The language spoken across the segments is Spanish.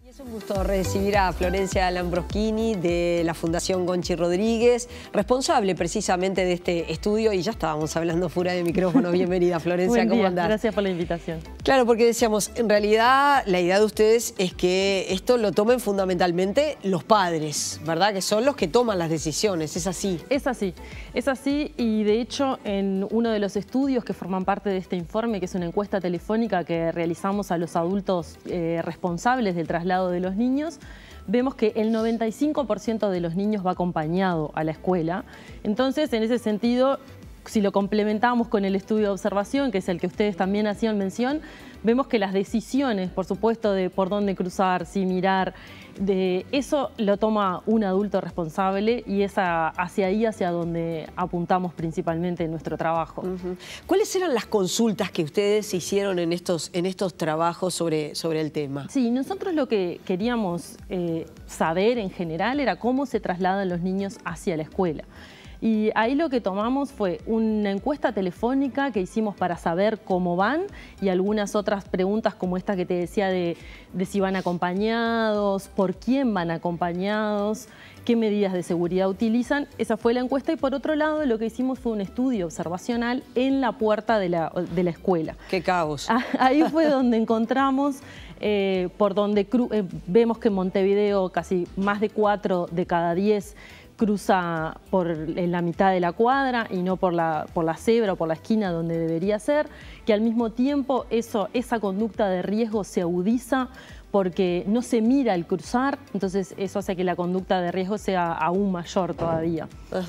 Y es un gusto recibir a Florencia Lambroschini de la Fundación Gonchi Rodríguez, responsable precisamente de este estudio, y ya estábamos hablando fuera de micrófono. Bienvenida, Florencia, ¿cómo andás? Gracias por la invitación. Claro, porque decíamos, en realidad la idea de ustedes es que esto lo tomen fundamentalmente los padres, ¿verdad? Que son los que toman las decisiones, ¿es así? Es así, y de hecho en uno de los estudios que forman parte de este informe, que es una encuesta telefónica que realizamos a los adultos responsables del traslado de los niños, vemos que el 95% de los niños va acompañado a la escuela. Entonces, en ese sentido, si lo complementamos con el estudio de observación, que es el que ustedes también hacían mención, vemos que las decisiones, por supuesto, de por dónde cruzar, si mirar, de eso lo toma un adulto responsable, y es hacia ahí hacia donde apuntamos principalmente en nuestro trabajo. ¿Cuáles eran las consultas que ustedes hicieron en estos trabajos sobre el tema? Sí, nosotros lo que queríamos saber en general era cómo se trasladan los niños hacia la escuela. Y ahí lo que tomamos fue una encuesta telefónica que hicimos para saber cómo van, y algunas otras preguntas como esta que te decía de si van acompañados, por quién van acompañados, qué medidas de seguridad utilizan. Esa fue la encuesta, y por otro lado lo que hicimos fue un estudio observacional en la puerta de la escuela. ¡Qué caos! Ahí fue donde encontramos, por donde vemos que en Montevideo casi más de 4 de cada 10 cruza en la mitad de la cuadra y no por la cebra o por la esquina donde debería ser, que al mismo tiempo esa conducta de riesgo se agudiza porque no se mira al cruzar, entonces eso hace que la conducta de riesgo sea aún mayor todavía.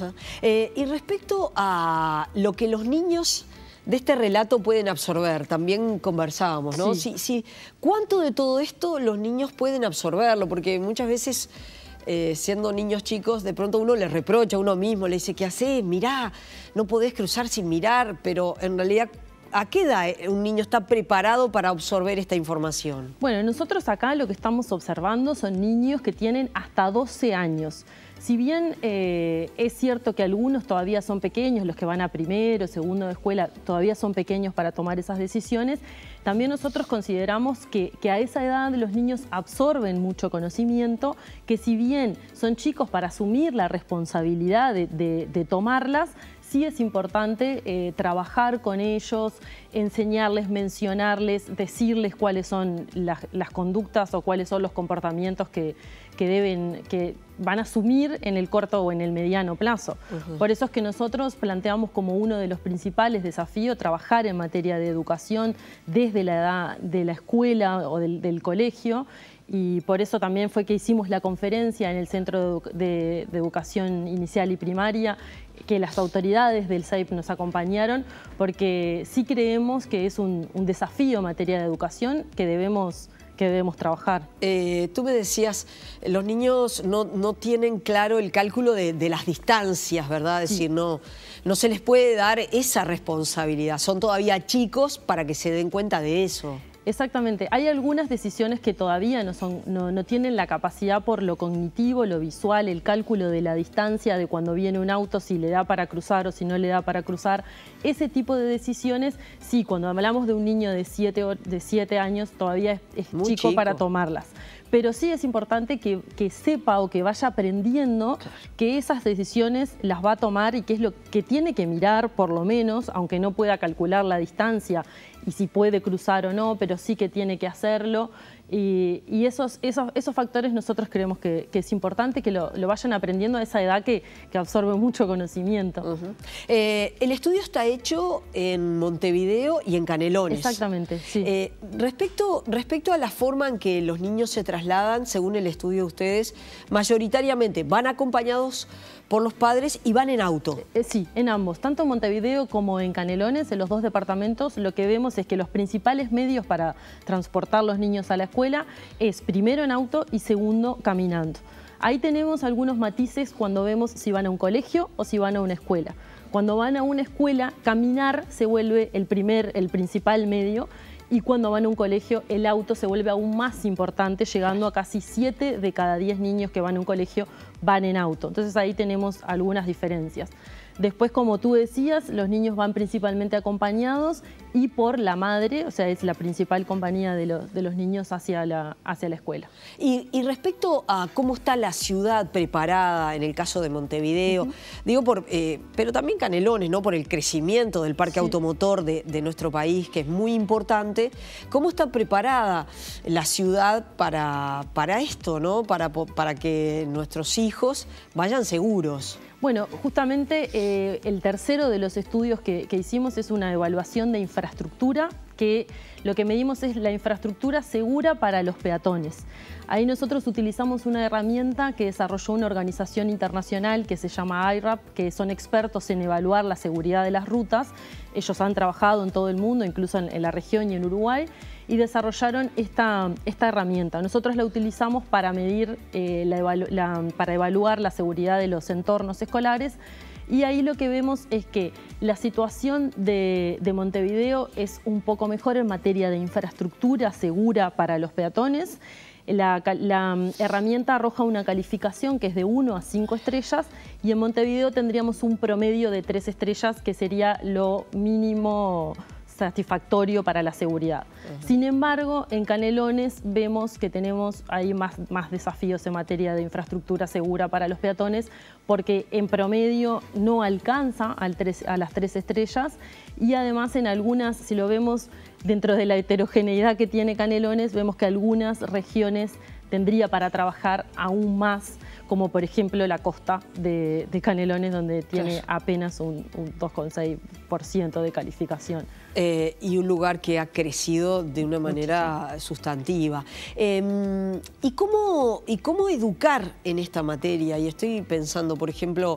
Y respecto a lo que los niños de este relato pueden absorber, también conversábamos, ¿no? Sí. ¿Cuánto de todo esto los niños pueden absorberlo? Porque muchas veces, siendo niños chicos, de pronto uno les reprocha a uno mismo, le dice, ¿qué hacés? Mirá, no podés cruzar sin mirar, pero en realidad, ¿a qué edad un niño está preparado para absorber esta información? Bueno, nosotros acá lo que estamos observando son niños que tienen hasta 12 años. Si bien es cierto que algunos todavía son pequeños, los que van a primero, segundo de escuela, todavía son pequeños para tomar esas decisiones, también nosotros consideramos que a esa edad los niños absorben mucho conocimiento, que si bien son chicos para asumir la responsabilidad de tomarlas, sí es importante trabajar con ellos, enseñarles, mencionarles, decirles cuáles son las conductas o cuáles son los comportamientos que van a asumir en el corto o en el mediano plazo. Por eso es que nosotros planteamos como uno de los principales desafíos trabajar en materia de educación desde la edad de la escuela o del colegio, y por eso también fue que hicimos la conferencia en el Centro de Educación Inicial y Primaria, que las autoridades del SAIP nos acompañaron, porque sí creemos que es un desafío en materia de educación que debemos trabajar. Tú me decías, los niños no tienen claro el cálculo de las distancias, ¿verdad? Es decir, no se les puede dar esa responsabilidad. Son todavía chicos para que se den cuenta de eso. Exactamente. Hay algunas decisiones que todavía no tienen la capacidad por lo cognitivo, lo visual, el cálculo de la distancia, de cuando viene un auto, si le da para cruzar o si no le da para cruzar. Ese tipo de decisiones, sí, cuando hablamos de un niño de 7 años, todavía es chico para tomarlas. Pero sí es importante que sepa o que vaya aprendiendo que esas decisiones las va a tomar y que es lo que tiene que mirar, por lo menos, aunque no pueda calcular la distancia y si puede cruzar o no, pero sí que tiene que hacerlo. Y esos factores nosotros creemos que es importante que lo vayan aprendiendo a esa edad que absorbe mucho conocimiento. El estudio está hecho en Montevideo y en Canelones. Exactamente, sí. Respecto a la forma en que los niños se trasladan, según el estudio de ustedes, mayoritariamente van acompañados por los padres y van en auto. Sí, en ambos, tanto en Montevideo como en Canelones, en los dos departamentos, lo que vemos es que los principales medios para transportar los niños a la escuela es primero en auto y segundo caminando. Ahí tenemos algunos matices cuando vemos si van a un colegio o si van a una escuela. Cuando van a una escuela, caminar se vuelve el principal medio, y cuando van a un colegio el auto se vuelve aún más importante, llegando a casi 7 de cada 10 niños que van a un colegio van en auto. Entonces ahí tenemos algunas diferencias. Después, como tú decías, los niños van principalmente acompañados y por la madre, o sea, es la principal compañía de los niños hacia la escuela. Y respecto a cómo está la ciudad preparada en el caso de Montevideo, digo, pero también Canelones, ¿no? Por el crecimiento del parque automotor de nuestro país, que es muy importante, ¿cómo está preparada la ciudad para esto, ¿no? Para que nuestros hijos vayan seguros? Bueno, justamente el tercero de los estudios que hicimos es una evaluación de infraestructura, que lo que medimos es la infraestructura segura para los peatones. Ahí nosotros utilizamos una herramienta que desarrolló una organización internacional que se llama IRAP, que son expertos en evaluar la seguridad de las rutas. Ellos han trabajado en todo el mundo, incluso en la región y en Uruguay, y desarrollaron esta herramienta. Nosotros la utilizamos para medir, para evaluar la seguridad de los entornos escolares, y ahí lo que vemos es que la situación de Montevideo es un poco mejor en materia de infraestructura segura para los peatones. La herramienta arroja una calificación que es de 1 a 5 estrellas, y en Montevideo tendríamos un promedio de 3 estrellas, que sería lo mínimo satisfactorio para la seguridad. Sin embargo, en Canelones vemos que tenemos ahí más desafíos en materia de infraestructura segura para los peatones, porque en promedio no alcanza a las 3 estrellas, y además en algunas, si lo vemos dentro de la heterogeneidad que tiene Canelones, vemos que algunas regiones tendría para trabajar aún más, como por ejemplo la costa de Canelones, donde tiene apenas un 2,6% de calificación. Y un lugar que ha crecido de una manera sustantiva. ¿Y cómo educar en esta materia? Y estoy pensando, por ejemplo,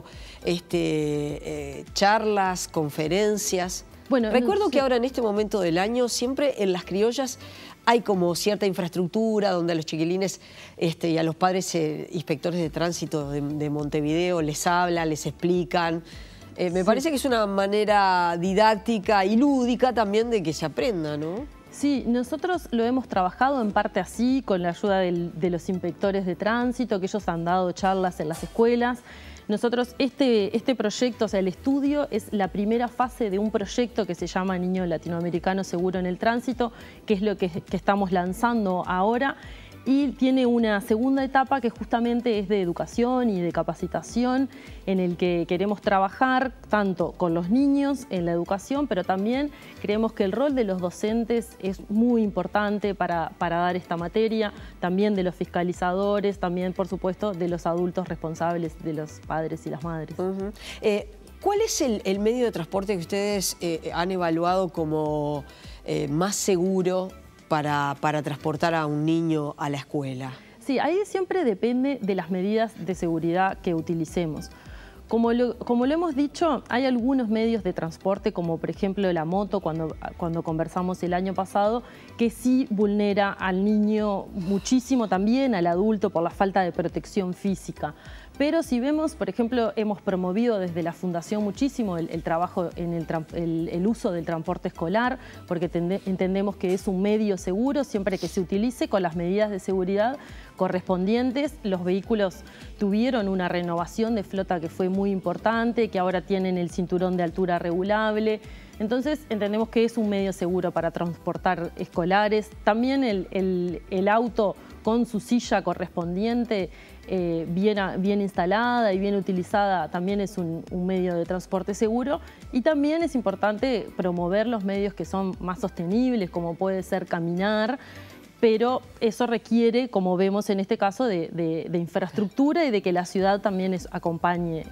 charlas, conferencias. Bueno, recuerdo que ahora en este momento del año siempre en las criollas hay como cierta infraestructura donde a los chiquilines y a los padres inspectores de tránsito de Montevideo les hablan, les explican. Me parece que es una manera didáctica y lúdica también de que se aprenda, ¿no? Sí, nosotros lo hemos trabajado en parte así, con la ayuda de los inspectores de tránsito, que ellos han dado charlas en las escuelas. Nosotros, este proyecto, o sea, el estudio, es la primera fase de un proyecto que se llama Niño Latinoamericano Seguro en el Tránsito, que es lo que estamos lanzando ahora. Y tiene una segunda etapa que justamente es de educación y de capacitación, en el que queremos trabajar tanto con los niños en la educación, pero también creemos que el rol de los docentes es muy importante para dar esta materia, también de los fiscalizadores, también por supuesto de los adultos responsables, de los padres y las madres. ¿Cuál es el medio de transporte que ustedes han evaluado como más seguro para transportar a un niño a la escuela? Sí, ahí siempre depende de las medidas de seguridad que utilicemos. Como lo hemos dicho, hay algunos medios de transporte, como por ejemplo la moto, cuando conversamos el año pasado, que sí vulnera al niño muchísimo, también al adulto, por la falta de protección física. Pero si vemos, por ejemplo, hemos promovido desde la Fundación muchísimo el trabajo en el uso del transporte escolar, porque entendemos que es un medio seguro siempre que se utilice con las medidas de seguridad correspondientes. Los vehículos tuvieron una renovación de flota que fue muy importante, que ahora tienen el cinturón de altura regulable. Entonces entendemos que es un medio seguro para transportar escolares. También el auto con su silla correspondiente, bien instalada y bien utilizada, también es un medio de transporte seguro. Y también es importante promover los medios que son más sostenibles, como puede ser caminar, pero eso requiere, como vemos en este caso, de infraestructura y de que la ciudad también acompañe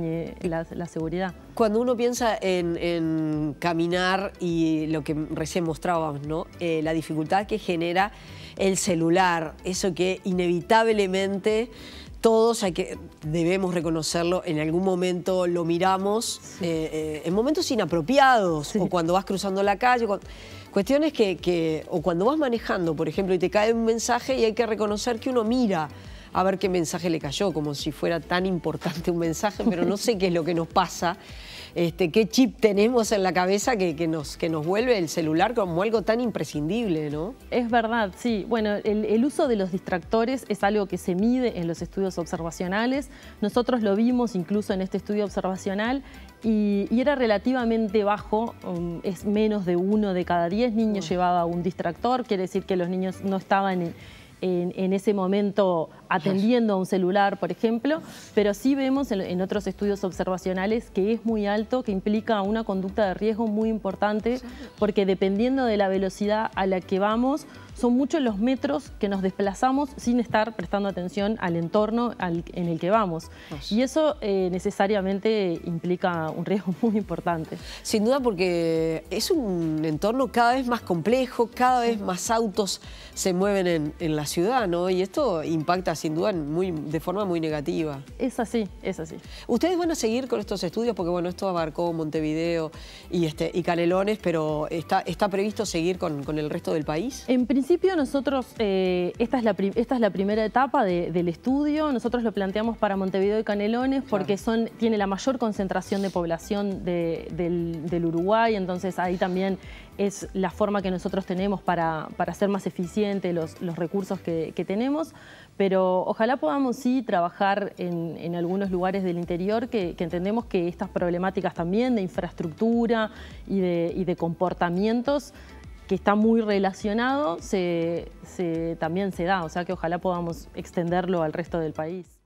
la seguridad. Cuando uno piensa en caminar y lo que recién mostrábamos, ¿no? La dificultad que genera el celular, eso que inevitablemente todos debemos reconocerlo, en algún momento lo miramos, en momentos inapropiados, o cuando vas cruzando la calle, cuestiones o cuando vas manejando, por ejemplo, y te cae un mensaje y hay que reconocer que uno mira a ver qué mensaje le cayó, como si fuera tan importante un mensaje, pero no sé qué es lo que nos pasa. Qué chip tenemos en la cabeza que nos vuelve el celular como algo tan imprescindible, ¿no? Es verdad, sí. Bueno, el uso de los distractores es algo que se mide en los estudios observacionales. Nosotros lo vimos incluso en este estudio observacional, y era relativamente bajo, es menos de 1 de cada 10 niños llevaba un distractor, quiere decir que los niños no estaban en ese momento atendiendo a un celular, por ejemplo, pero sí vemos en otros estudios observacionales que es muy alto, que implica una conducta de riesgo muy importante, porque dependiendo de la velocidad a la que vamos, son muchos los metros que nos desplazamos sin estar prestando atención al entorno en el que vamos. Y eso necesariamente implica un riesgo muy importante. Sin duda, porque es un entorno cada vez más complejo, cada vez más autos se mueven en la ciudad, ¿no? Y esto impacta sin duda de forma muy negativa. Es así, es así. ¿Ustedes van a seguir con estos estudios? Porque bueno, esto abarcó Montevideo y Canelones, pero ¿está previsto seguir con el resto del país? En principio nosotros, esta es la primera etapa del estudio. Nosotros lo planteamos para Montevideo y Canelones porque tiene la mayor concentración de población del Uruguay, entonces ahí también es la forma que nosotros tenemos para hacer más eficiente los recursos que tenemos, pero ojalá podamos sí trabajar en algunos lugares del interior que entendemos que estas problemáticas también de infraestructura y de comportamientos que está muy relacionado, también se da, o sea que ojalá podamos extenderlo al resto del país.